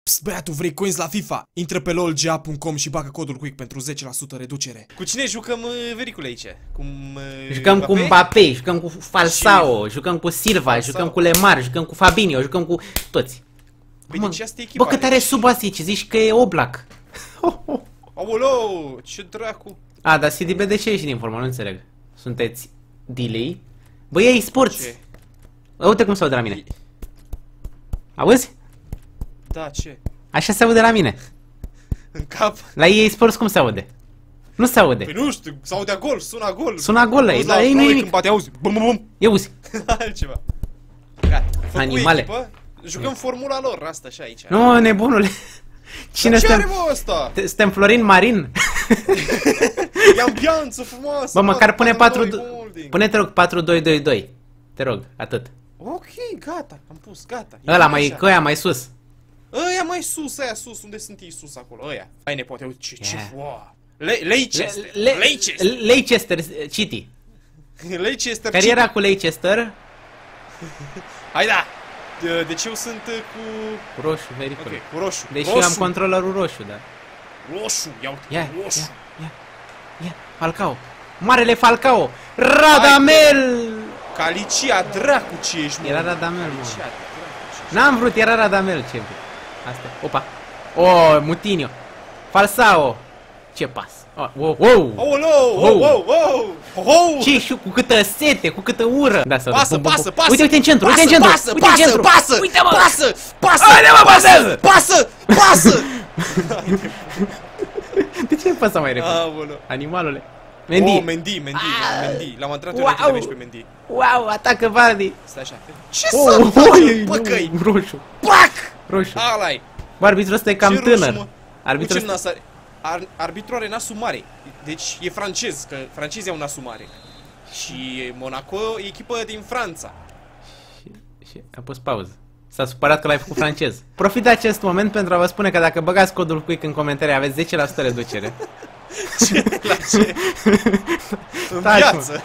Psst, băiatul, vrei coins la FIFA? Intră pe lolga.com și bagă codul Quick pentru 10% reducere. Cu cine jucăm, vericule, aici? Jucăm cu Mbappé, jucăm cu Falcao, jucăm cu Silva, jucăm cu Lemar, jucăm cu Fabinho, jucăm cu toți. Păi de ce asta e echipa? Bă, cât are sub astea, ce zici că e Oblak? Aoleu, ce dracu. A, dar CDB de ce ieși din formă? Nu înțeleg. Sunteți delay? Bă, ei sports. Ce? Uite cum se aude la mine. Auzi? Da, ce? Așa se aude la mine. În cap? La ei sports cum se aude? Nu se aude. Păi nu știu, s-audea gol, suna gol. Suna gol la ei, dar ei nu când nimic. bate, auzi, bum bum bum. Ia uzi. Altceva. Gata, făcut Animale. echipă, jucăm formula lor, asta așa aici. Nu, nebunule. Cine ce are, suntem? mă, ăsta? Suntem Florin Marin? E ambianță frumoasă. Bă, măcar pune 4... holding. Pune, te rog, 4-2-2-2. Te rog, atât. Ok, gata, am pus, gata. Ăla mai, așa. că ăia mai sus. Ăia mai sus, aia sus, unde sunt ei sus acolo, ăia. Hai nepoate, uite ce, Yeah. wow. Leicester, Leicester, Leicester City. Leicester. Cariera cu Leicester. Hai da. Deci eu sunt cu... Cu roșu, very Ok, cool. cu roșu. Deși roșu. eu am controlerul roșu, da. Roșu, ia uite, Ia, roșu. ia, Falcao. Marele Falcao. Radamel! Calicia, dracu ce ești, mă. Era Radamel, mă. Calicia, dracu ce ești. N-am vrut, era Radamel, ce vrei. Asta, opa. Oh, Mutinho. Falsao. Ce pas. Oh, wow, wow. Aoleu, wow, wow, wow, wow. Ce și cu câtă sete, cu câtă ură. Da, să Pasă, pasă, pasă. Uite, uite în centru, pasă, uite în centru. Pasă, uite în pasă, centru. pasă, Uite, mă. pasă, pasă. Haide, mă, pasă, pasă, pasă. De ce pasa mai repede? Aoleu. Animalule. Mendy. Oh, Mendy. L-am antrenat eu înainte de meci pe Mendy. Wow, atacă Vardy. Stai așa. Ce să faci, păcăi? Roșu. Pac! Roșu. Ala-i. Bă, arbitrul ăsta e cam Ce roșu, tânăr. mă? Arbitrul Uite, ăsta... arbitru are nasul mare. Deci e francez, că francezii au nasul mare. Și Monaco e echipă din Franța. Și a pus pauză. S-a supărat că l-ai făcut francez. Profit de acest moment pentru a vă spune că dacă băgați codul Quick în comentarii aveți 10% reducere. Ce? La ce? În Taci, viață.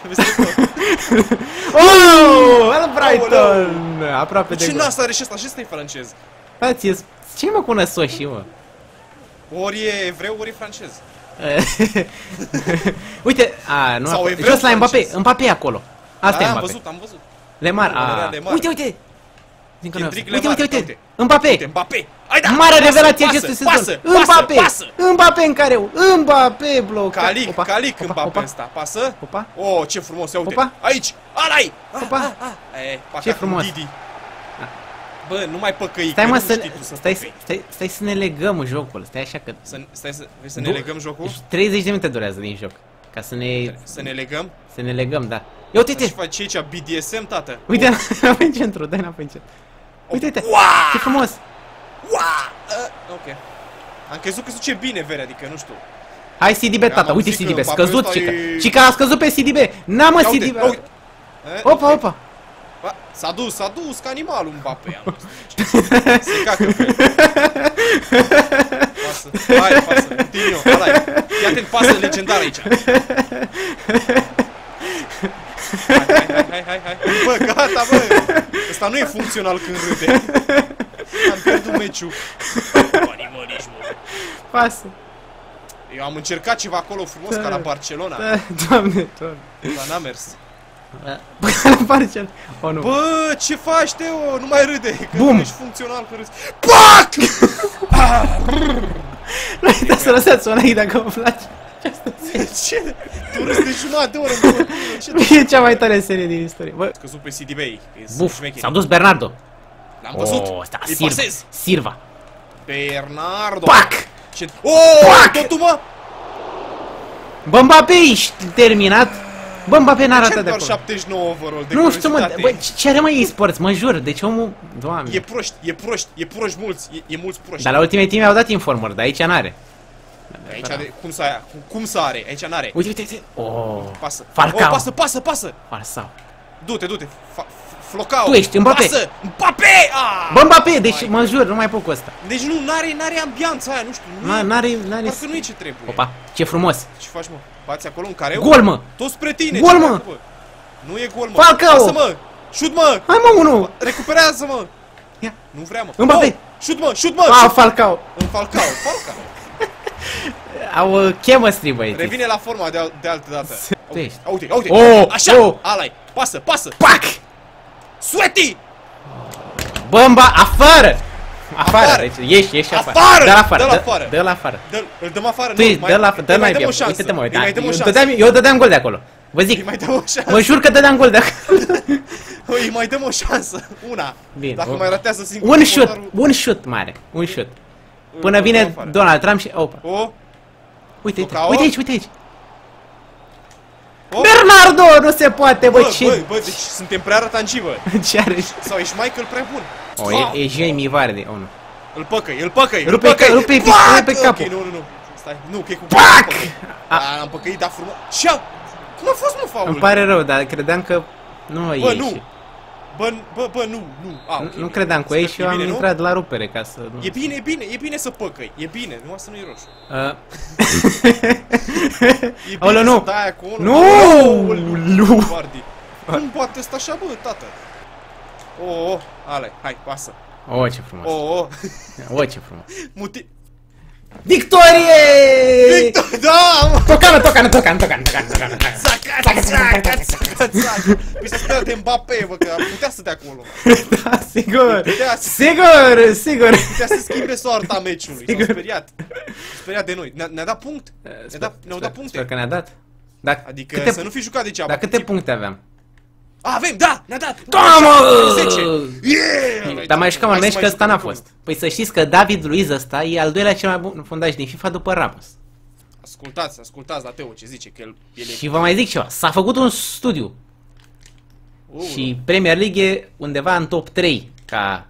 Oh! El Brighton! Aproape de Ce gol. nas are și ăsta? Și ăsta e francez. Frate, ce mă cu năsoșii, mă? Ori e evreu, ori e francez. Uite, a, nu Sau a... evreu Jos la Mbappé, francez. Mbappé e acolo. Asta e Am Mbappé. văzut, am văzut. Lemar, Era a. Lemar. Uite, uite. Zic că nu e Kendrick offside. Uite, Lemar, uite, uite. uite. Mbappé. Uite, Mbappé. Hai da. Mare pasă, revelație pasă, acestui pasă, sezon. pasă, Mbappé. pasă. Mbappé în careu. Mbappé blocat. Calic, Opa, Calic opa, Mbappé opa. ăsta. Pasă. Opa. Oh, ce frumos, ia uite. Opa. Aici. Ala-i. Opa. Ce frumos. Didi. Bă, nu mai păcăi. Stai că mă nu să știi tu să păcăi. stai să ne legăm jocul. Stai așa că Stai să vrei să ne legăm jocul? 30 de minute durează din joc. Ca să ne Să ne legăm? da. Ia uite, Ce uite. faci aici? BDSM, tată? Uite, înapoi în centru, dai înapoi în centru. Uite, uite. Wow! Ce frumos. Ok. Am crezut că se duce bine, Vere, adică nu știu. Hai CDB, tata, am uite auzit că CDB, Mbappé scăzut, ăsta cica. e- Cica a scăzut pe CDB. N-am mă Ia uite, CDB. ia uite. Opa, opa. Ba, s-a dus ca animalul Mbappé. Am văzut. Se cacă pe el. Pasă. Hai, pasă. Coutinho, ăla-i. Ia atent, pasă legendară aici. Hai. Bă, gata, bă. Ăsta nu e funcțional când râde. Am pierdut meciul. Animăriști, mă. Pasă. Eu am încercat ceva acolo frumos ca la Barcelona, Da, doamne, doamne. dar n-a mers. Bă, la Barcelona. Oh, nu. Bă, ce faci, Teo? Nu mai râde, că Bum! nu ești funcțional că râzi. PAC! Nu uita să lăsați-o like dacă vă place. Ce? Tu râzi de jumătate de oră, bă. Ce? E cea mai tare serie din istorie. Bă, Scăzut pe CDB, buf, s-a dus Bernardo. L-am văzut. Ăsta, Îi Silva. pasez. Silva. Bernardo. Pac! Ce? Oh, Pac! totul, mă! Bă, Mbappé, ești terminat? Bă, Mbappé n-a Ce arătat de doar acolo. 79 overall de Nu știu, mă, curiozitate? bă, ce are, mă, e-sports, mă jur, deci omul... Doamne. E proști mulți, e mulți proști. Dar la Ultimate Team i-au dat informer, dar aici n-are. Aici are, cum să are? Aici n-are. Uite, uite, uite. Oh, Pasă. Falcao. Oh, pasă. Falsao. Du-te. Flocao. Tu ești Mbappé. Pasă. Mbappé! Ah! Bă, Mbappé, deci mă jur, nu mai pot cu ăsta. Deci n-are ambianța aia, nu știu. N-are... Parcă nu e ce trebuie. Opa, ce frumos. Ce faci, mă? Bați acolo în careu? Gol, mă. Tot spre tine. Gol, ce mă. faci, bă? Nu e gol, mă. Falcao. Pasă, mă. Șut, mă. Hai, mă, unul. Recuperează, mă. Ia. Nu vrea, mă. Mbappé. Oh! Șut, mă, șut, mă! Wow, Falcao! În Falcao. Au chemistry, băieți. Revine la forma de altă dată. Tu ești. Uite, uite. Oh, Așa, oh. ala-i. Pasă, pasă. Pac! Sweaty! Bomba, afară! Afară, deci ieși afară. Afară! Dă-l afară, Dă-l afară. dă-l afară. Îl dăm afară. Tu ești, dă-l afară, dă-l mai bine. Uite-te, mă, eu dădeam gol de acolo. Vă zic, Îi mai dăm o șansă. mă jur că dădeam gol de acolo. Îi mai dăm o șansă. Una. Bine. Dacă mai ratează singur. Un șut mare, un șut. Până vine Donald Trump și... Opa. O. Uite, Falcao? uite aici, uite aici. O. Bernardo, nu se poate, bă, Bă, ce... deci suntem prea rătanci, bă. Ce are? Sau ești Michael prea bun. O, e Jamie Vardy, oh, nu. Îl păcăi, îl păcăi, îl Rupe păcăi. rupe capul. Ok, nu. Stai, nu, că e cu... Pac! Am păcăit, dar frumos. Și cum a fost, mă, faul? Îmi pare rău, dar credeam că nu o Bă, iei nu. și... Bă, nu. Ok, Nu credeam cu ei și eu am intrat la rupere ca să... E bine să păcăi, e bine, numai să nu-i roșu. E Aoleu, bine nu! să dai acolo. Nu! Nu! Vardy. Cum poate ăsta așa, bă, tată? Oh, ale, hai, pasă. O, ce frumos. O, ce frumos. Victorie! Victorie! Da, mă! Tocana! Păi să stea de Mbappé, bă, că putea să dea acolo. Da, sigur! Sigur! Putea să schimbe soarta meciului. S-au speriat de noi. Ne-a dat punct? Ne-au dat puncte. Sper că ne-a dat. Adică să nu fi jucat degeaba. Dar câte puncte aveam? Avem, da! Ne-a dat! Da, mă! 10! Yeah! Dar mai jucam un meci că ăsta n-a fost. Păi să știți că David Luiz ăsta e al doilea cel mai bun fundaș din FIFA după Ramos. Ascultați la Teo ce zice, că el e... Și vă mai zic ceva, s-a făcut un studiu. Și Premier League e undeva în top 3 ca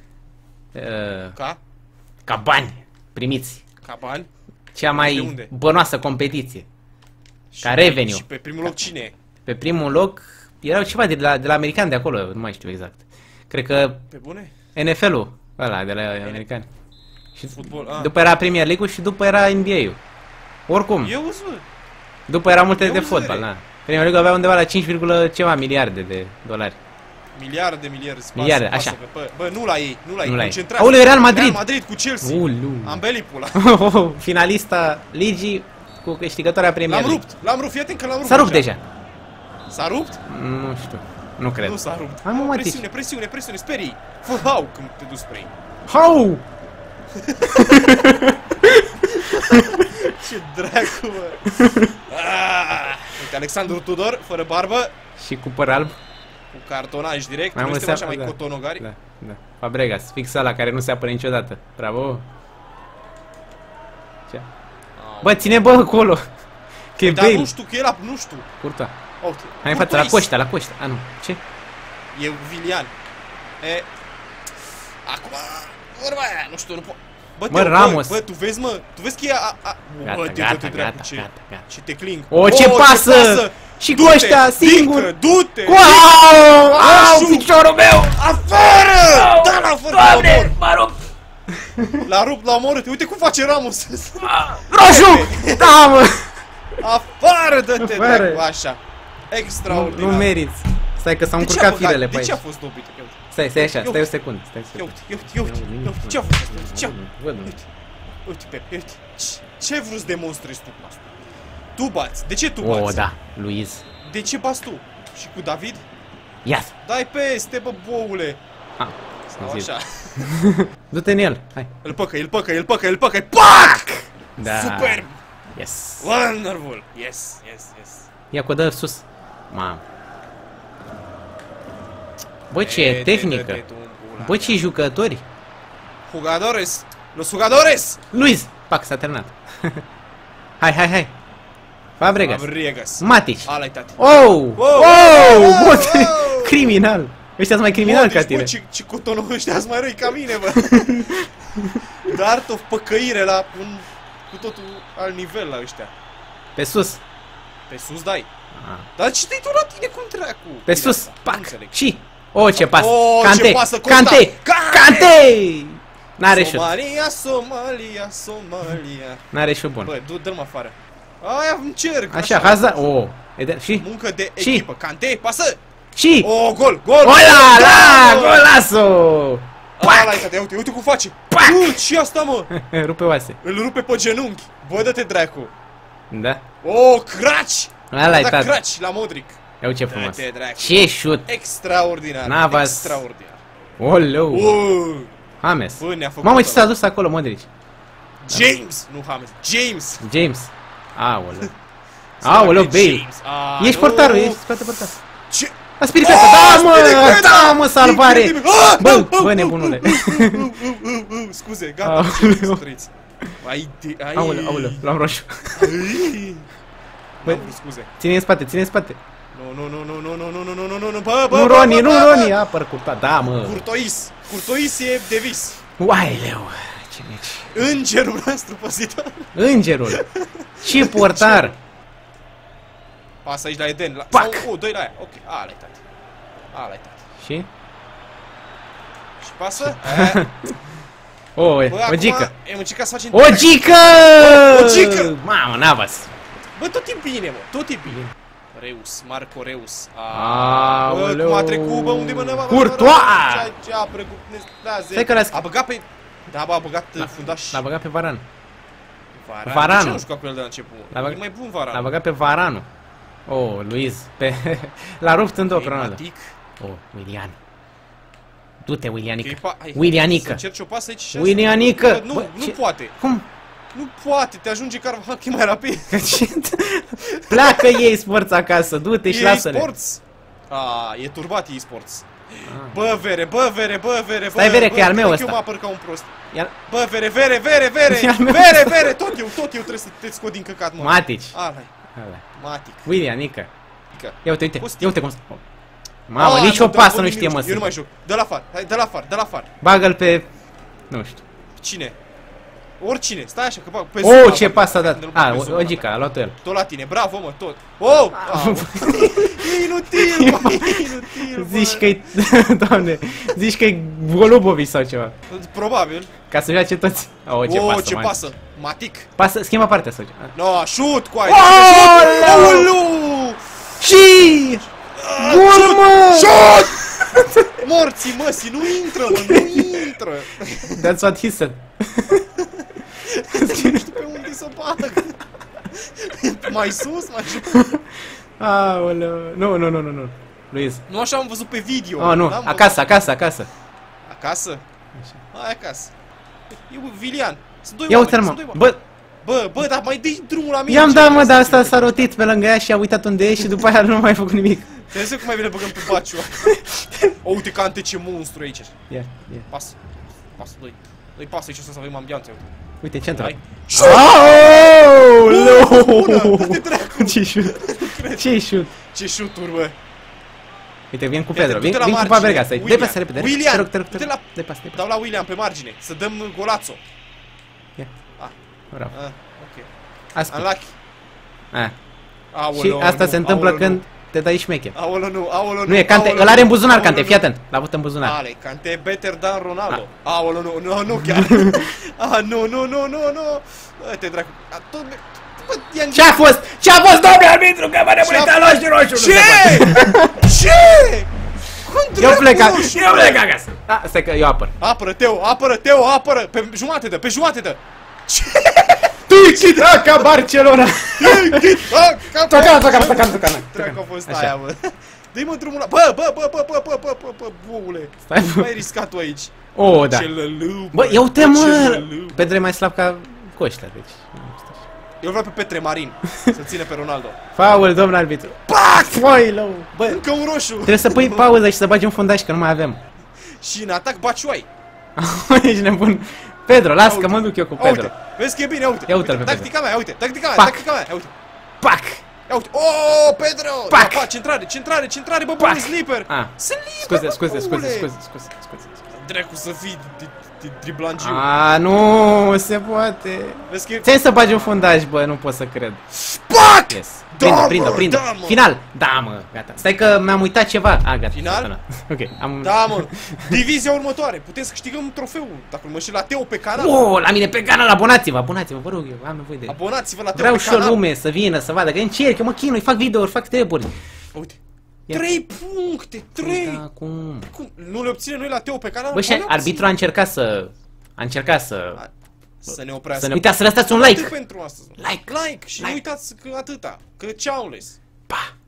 bani primiți. Ca bani? Cea mai bănoasă competiție. Ca revenue. Și pe primul loc cine e? Pe primul loc erau ceva de la americani de acolo, nu mai știu exact. Cred că pe bune? NFL-ul ăla de la americani. Și Football, după era Premier League-ul și după era NBA-ul. Oricum. După era multe de fotbal, na. Premier League avea undeva la 5, ceva miliarde de dolari. Miliarde, așa. Bă, nu la ei, concentrați. Aoleu, Real Madrid. Real Madrid cu Chelsea. Ambeli pula. Finalista ligii cu câștigătoarea Premier League. L-am rupt, fii atent că l-am rupt. S-a rupt deja. S-a rupt? Nu știu. Nu cred. Nu s-a rupt. Hai, mă, Presiune, sperii. Fă hau când te duci spre ei. Hau! Ce dracu, bă. Uite, Alexandru Tudor, fără barbă. Și cu păr alb. Cu cartonaj direct. Mai Noi suntem așa mai da. cotonogari. Da. Fabregas, fix ăla care nu se apără niciodată. Bravo. Ce? Bă, ține bă acolo. Că e Bale. Dar nu știu, că el nu știu. Curta. Okay. Hai în față, la Coștea. Nu. Ce? E Vilian. Acum, vorba aia, nu știu, nu pot. Bă, Ramos. Bă, tu vezi că e Gata. Ce te cling. O, ce pasă! Și cu ăștia, singur! Du-te! Wow! Au, piciorul meu! Afară! Da, la afară! Doamne, m-a rupt! L-a rupt, l-a omorât. Uite cum face Ramos. Roșu! Da, mă! Afară, dă-te, dracu, așa. Extraordinar. Nu meriți. Stai că s-au încurcat firele pe aici. De ce a fost dobit? Stai așa, stai o secundă. Ia uite, ce a fost? Uite, Pepe, ce ai vrut să demonstrezi tu cu asta? Tu bați, de ce tu bați? Oh, da, Luiz. De ce bați tu? Și cu David? Ia! Dai peste, bă, boule! Sau așa. Du-te în el, hai. Îl păcăi! PAC! Da. Superb! Yes. Wonderful! Yes. Ia cu dă sus. Mamă. Bă, ce tehnică! Bă, ce jucători! Los jugadores! Luiz! Pac, s-a terminat. Hai! Fabregas. Matic. Ala-i, tati. Criminal! Ăștia sunt mai criminali ca tine. Ce cotonul ăștia sunt mai răi ca mine, bă. Dar o păcăire la un cu totul alt nivel la ăștia. Pe sus. Pe sus dai. Dar ce dai tu la tine cum dracu? Pe sus. Pac. Și. O, ce pasă. Cante. N-are șut. Somalia. N-are șut bun. Bă, dă-l afară. Aia încerc. Așa, Hazard. Și? Muncă de echipă. Cante, pasă. Și. Gol. Ola, golazo. Ala-i, tate, uite, uite cum face. Ce asta, mă? Rupe oase. Îl rupe pe genunchi. Bă, dă-te dracu. Da? Oh, craci! Ăla-i, Da, tată. craci la Modric. Ia ce frumos. Dă-te dracu. Ce șut. Extraordinar. Navas. Extraordinar. Oleu. James. Bă, ne-a făcut Mamă, ce s-a ăla. dus acolo, Modric. James, nu James. James. James. Aoleu. Aoleu, Bale. James. Ești portarul, ești spate portar. Ce? A spiricat, da, mă, da, mă, salvare. Bă, nebunule. Scuze, gata. Aoleu. Trăiți. Ai, Aoleu, l-am roșu. Bă, scuze. Ține în spate, ține în spate. Nu, bă, Nu, Roni, nu, Roni, apăr curta, da, mă. Curtois e de vis. Uaileu, ce meci. Îngerul nostru păzitor. Îngerul. Și portar. Pasă aici la Eden. Pac! Sau, doi la aia. Ok, ala-i, tati. Ala-i, tati. Și? Și pasă? O Bă, gică. acum, am încercat să facem... O gică! O gică! Mamă, Navas. Bă, tot e bine, mă, tot e bine. Reus, Marco Reus. Aoleu. Bă, cum a trecut, bă, unde mă năva? Courtois! Ce a trecut, Stai că a băgat pe... Da, bă, a băgat fundaș. L-a băgat pe Varan. Varane. De ce nu juca cu el de la început? L-a băgat- E mai bun Varane. L-a băgat pe Varanu. Oh, Luiz. L-a rupt în două pe Ronaldo. Matic. Oh, Willian. Du-te, Willianică. Hai, Willianică. Să încerci o pasă aici și Willianică. Bă, nu, Bă, nu ce- poate. Cum? Nu poate, te ajunge Carvajal că e mai rapid. Pleacă ei sports acasă, du-te și EA lasă-le. Sports? E turbat EA Sports. Bă, vere, bă, vere, bă, vere, Stai, bă, vere, bă, că e al meu cred ăsta. că eu mă apăr ca un prost. Ia- Bă, vere, vere, vere, vere, E al meu vere, ăsta. vere, tot eu trebuie să te scot din căcat, mă. Matic. Ala-i, Ăla. Matic. Willianică. Că- Ia uite, uite, Poți- ia uite cum... Mamă, nici o pasă nu știe, mă, Eu nu mai joc. Dă la far, hai, dă la far, dă la far. Bagă-l pe... Nu știu. Cine? Oricine, stai așa că bag pe Oh, Zuma, ce bă, pas a dat. când îl bag A, pe Zuma, o gica, a luat-o el. Tot la tine, bravo, mă, tot. Oh! E inutil, mă, e inutil, bă. Zici că-i... Doamne, zici că-i Golubovici sau ceva. Probabil. Ca să joace toți. Oh, ce pasă, ce man. pasă. Matic. Pasă, schimba partea sau ceva. No, șut cu aia. Aoleu! Aoleu! Și... Gol, mă! Șut! Morții măsii, nu intră, mă, nu intră. That's what he said. Nu știu pe unde să bag. Mai sus, mai jos. Aoleu. Nu. Luiz. Nu așa am văzut pe video. Oh, nu. N-am Acasă. văzut. Acasă? Hai acasă. E Vilian. Sunt doi Ia oameni, uite-l, sunt mă. doi oameni. Bă, Bă, dar mai dai drumul la mine. i-am ce dat, mă, vreau dar să asta fac? s-a rotit pe lângă ea și a uitat unde e și după aia nu a mai făcut nimic. Trebuie să cum mai bine băgăm pe Baciu. O, uite Cante, ce monstru aici. Ia. Pas. Pas, doi. Doi pas aici să avem ambianță. Uite, centru. Hai. Aoleu! Dă-te dracu. Ce șut. Ce șut. Ce șuturi, bă. Uite, vin cu Uite, Pedro, du-te vin la cu margine. Fabregas aici. Dă-i Willian. pasă repede. Willian, Te rog. du-te la- Dă-i pasă. Dau la William pe margine. Să dăm golațo. Bravo. Ok. Aspi. Unlucky. Și asta se întâmplă când te dai șmecher. Aoleu, nu, aoleu, Nu e Cante, îl are în buzunar Cante, fii atent. L-a avut în buzunar. Ale, Cante e better than Ronaldo. Aoleu, nu chiar. Nu. Te dracu. Bă, i-am Ce-a fost? Ce-a fost, domnule arbitru, că mă rămâne roșu? Ce? Ce? Cum Eu plec dracu acasă. roșu? Eu plec acasă. Stai că eu apăr. Apără, Teo, apără. Pe jumate dă, pe jumate dă. Ce? Tiki-taka Barcelona. Tocana. Dracu a fost Așa. aia, bă. Dă-i mă drumul la... Bă, boule. Stai, bă. Mai riscat tu aici. Oh, da. Ce lălu, Bă, ia uite, ce mă. lălu. Pedro e mai slab ca Coștea, deci. Eu vreau pe Petre Marin să ține pe Ronaldo. Faul, domnul arbitru. Pac! Foi, lău. Bă, Încă un roșu. trebuie să pui pauză și să bagi un fundaș, că nu mai avem. Și în atac Baciuai. Ești nebun. Pedro, las că mă duc eu cu Pedro. Uite, vezi că e bine, uite. Ia uite-l pe Pedro. Tactica mea, uite. Pac. Ia uite. Pac! Ia uite. Oh, Pedro! Pac. Pa, centrare, bă, Pac. bă, sleeper. Scuze. Dracu să fii driblangiu. Nu se poate. Vezi că e... Ți-ai să bagi un fundaj, bă, nu pot să cred. Pac! Yes. Da, Prinde-o. mă, da, mă. Final. Da, mă, gata. Stai că mi-am uitat ceva. Gata. Final? Ok, am... Da, mă. Divizia următoare. Putem să câștigăm trofeul. Dacă mă și la Teo pe canal. Oh, la mine pe canal, abonați-vă, vă rog eu, am nevoie de... Abonați-vă la Teo Vreau pe și o canal. lume să vină, să vadă, că încerc, eu mă chinui, fac videouri, fac treburi. Uite. 3 puncte, 3! Da, cum? Cum? Nu le obține noi la Teo pe canal? Bă, și arbitru a încercat să... Să ne oprească. Uitați să lăsați un like! Atât pentru astăzi. Like! Like! Și nu uitați că atâta. Că ceaules. Pa!